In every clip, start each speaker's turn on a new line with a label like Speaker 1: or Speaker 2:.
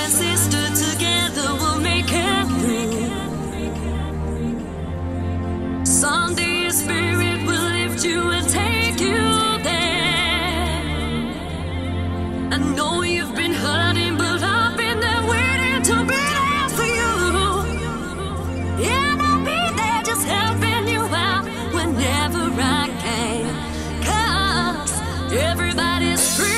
Speaker 1: and sister, together we'll make it through. Someday your spirit will lift you and take you there. I know you've been hurting, but I've been there waiting to be there for you. Yeah, I'll be there just helping you out whenever I can. 'Cause everybody's free.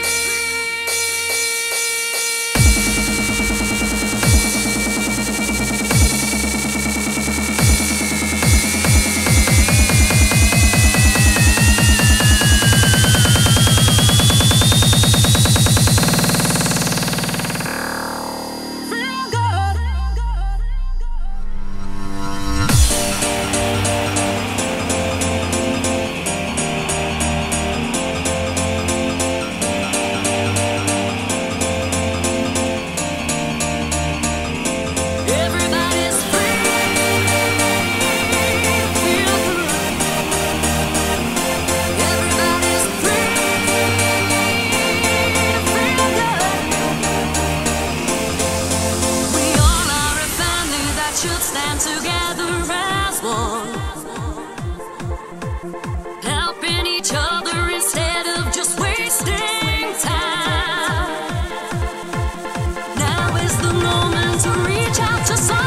Speaker 1: Should stand together as one, helping each other instead of just wasting time. Now is the moment to reach out to someone.